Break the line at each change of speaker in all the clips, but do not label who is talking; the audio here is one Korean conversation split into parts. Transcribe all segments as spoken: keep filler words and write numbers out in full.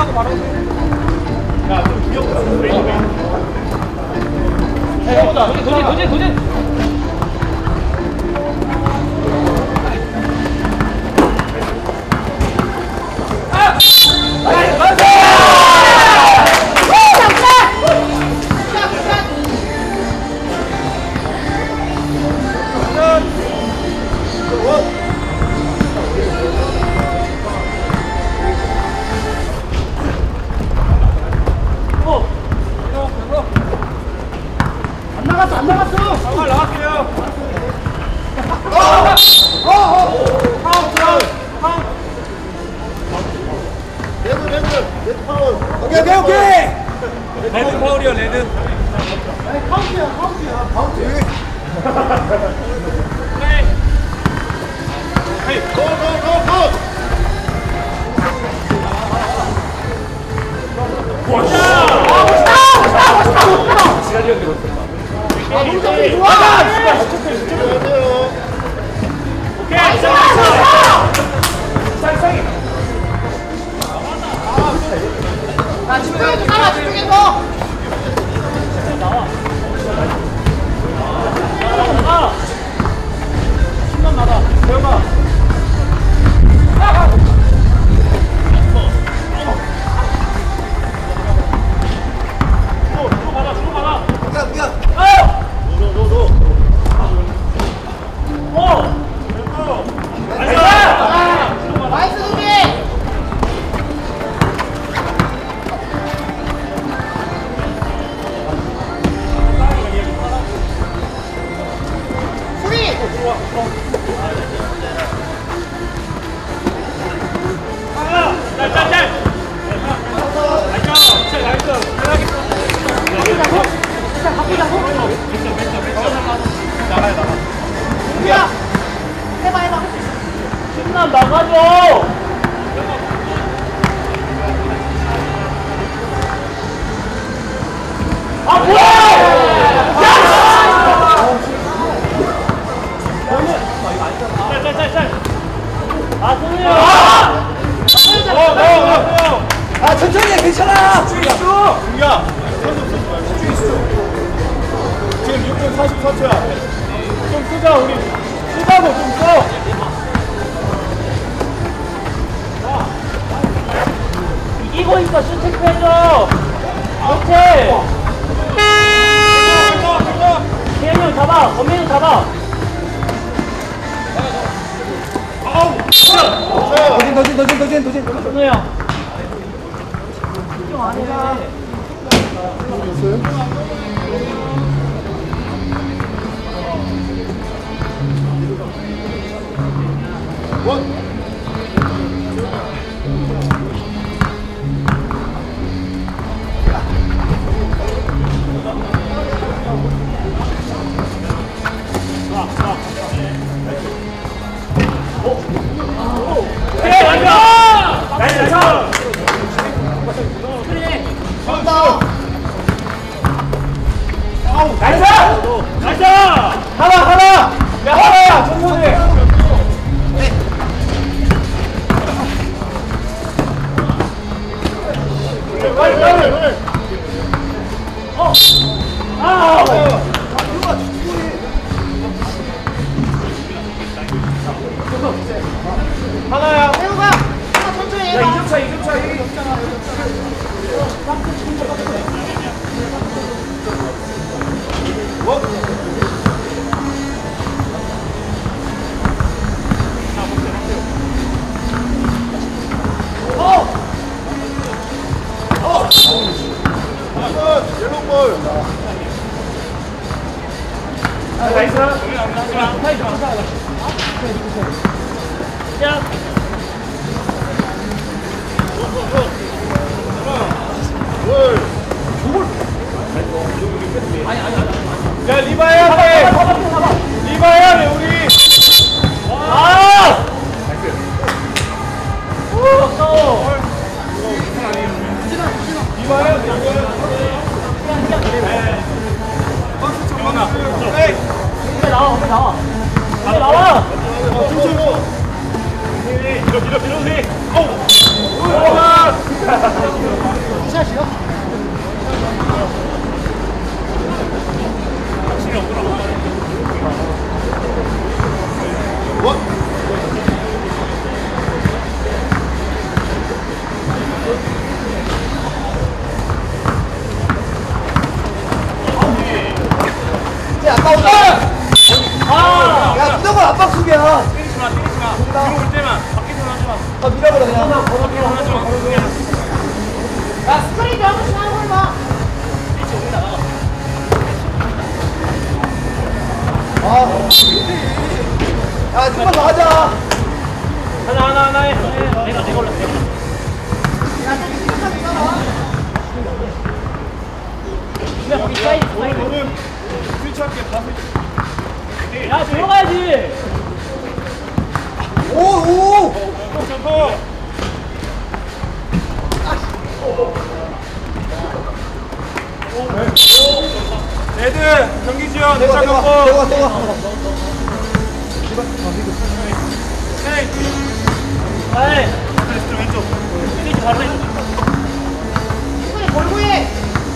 하고 바로 야, 좀 귀엽다. 해보자. 도전, 도전, 도전, 도전.
오케이 오케이 오케이.
레드 파울이요 레드.
카운트야 카운트야 카운트.
헤이 헤이 고고고고. 멋있다 멋있다 멋있다 멋있다. 시간이 형님 어땠다? 아 농점이 좋아. 오케이 쌍쌍이.
자, 집중해서 나와, 집중해서!
나와. 나가. 신난 나가. 대영아. 또, 또 받아, 또 받아.
미안, 미안.
어!
너, 너, 너.
어! 나이스!
나이스, 수비!
신난 나가줘! 아 뭐야! 짤짤짤짤! 아 소리야! 아!
아, 천천히 해, 괜찮아!
집중 있어! 중이야! 집중 있어! 지금 육 분 사십사 초야. 좀 쓰자 우리. 쓰자고 좀 써! 이기고 있어. 슛 체크해줘! 그렇지! 태현이 형 잡아! 범민이 형 잡아! 아우!
도진, 도진, 도진, 도진, 도진.
준호 형! 좀 안 해라.
원.
하나야.
태우가! 하나 천천히 해봐.
야, 이 점 차, 이 점 차.
옐로볼.
나이스. 야. 야, 리바 해야 돼. 리바 해야 돼, 우리. 아! 오, 아까워. 리바 해야 돼, 정원아. 에이. 나와, 혼자 나와. 혼자 나와. 밀어, 밀어, 밀어, 밀어. 오! 오!
아까우다.
아!
야, 무조건 압박 수비야.
때리지 마, 때리지 마. 들어올 때만 밖에서 하지 마.
아, 밀어버려, 그냥.
밖에서 하지 마.
야, 스크린 너무 심한 걸 봐.
아. 야, 좀만 더 하자.
하나, 하나, 하나 해. 내가, 내가 올라, 내가 올라.
근데 거기 사이드, 사이드.
너는 스위치할게, 다 스위치.
야, 들어가야지.
오, 오.
점프, 점프. 레드, 경기 지원,
내가,
내차
내가,
컴보.
내가, 내가.
헤이.
에이,
그래, 왼쪽.
스위치 바로 해. 스크린 걸고 해.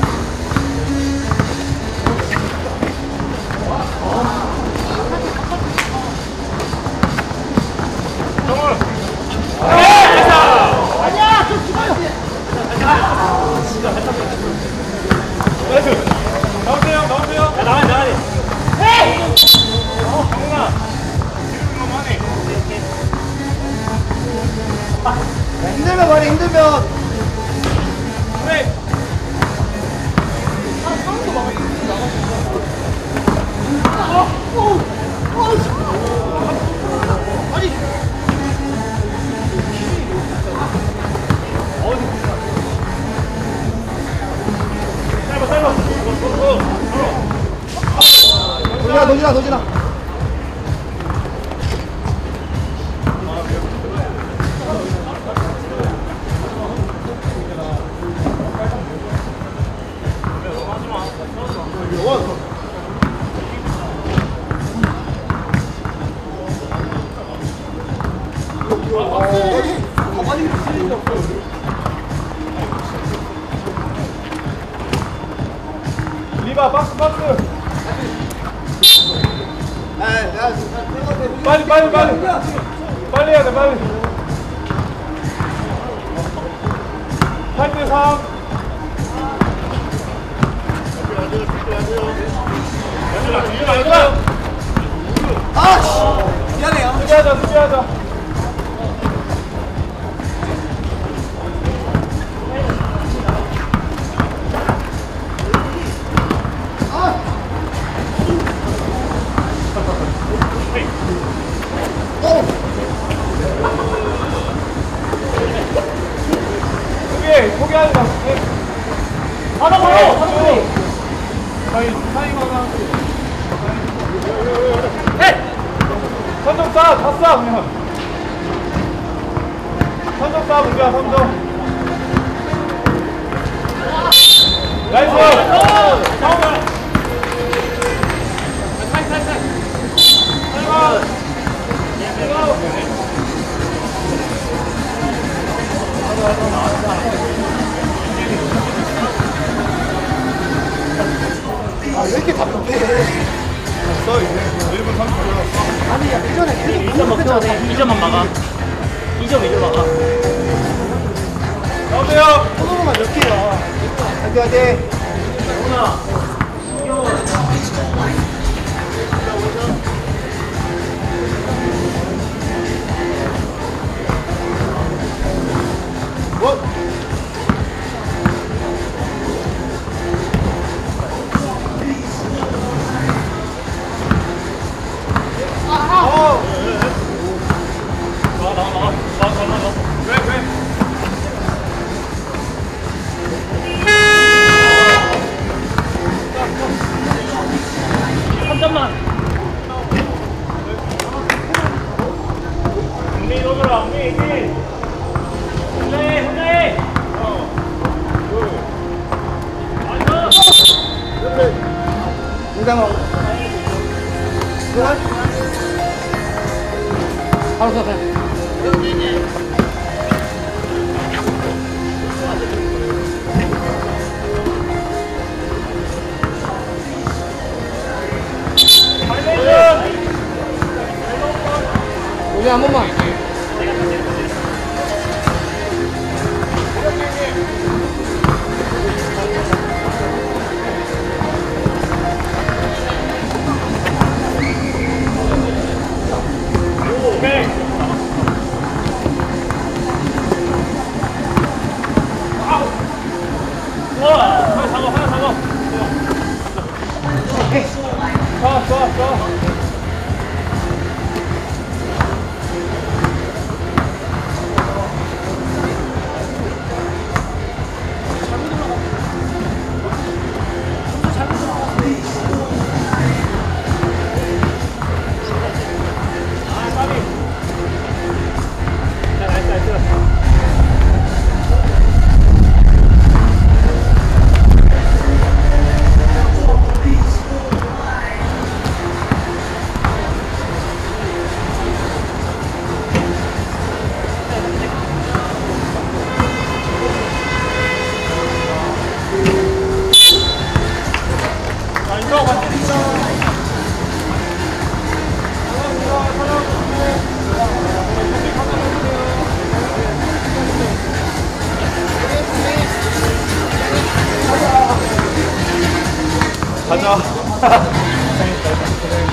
정울.
아니야, 좀 기다려.
나이스. 나오세요, 나오세요. 야, 나와, 나와.
헤이!
정훈아. 지금 너무 하네.
야, 힘들면 말해, 힘들면.
그래. 짧아, 짧아.
도진아, 도진아, 도진아.
리바, 박스, 박스.
야, 야,
빨리, 빨리, 빨리. 빨리 해야 돼, 빨리. 팔 대 삼.
아, 씨. 미안해요.
수비하자, 수비하자. 수비, 포기하지 마.
하나 걸어, 하나 걸어.
저희 타이머가. 선점 싸, 다 싸, 그냥. 선점 싸, 문제야, 선점. 나이스!
아, 왜 이렇게 답답해?
써, 이제. 일 분 삼십 초.
아니, 야, 예전에 계속
이 점 먹혀도 돼. 이 점만 막아. 이 점, 이 점 막아.
나오세요!
코너로만 몇 개야? 화이팅, 화이팅. 원. 어.
나와, 나와, 나와. 나와, 나와, 나와. 왜, 왜?
삼 점만.
언니 넣어줘라, 언니, 언니.
혼자 해, 혼자 해.
인상어. 그만. 바로 서, 그냥. 우리 한 번만.
가자. 고생했다. 고생했다.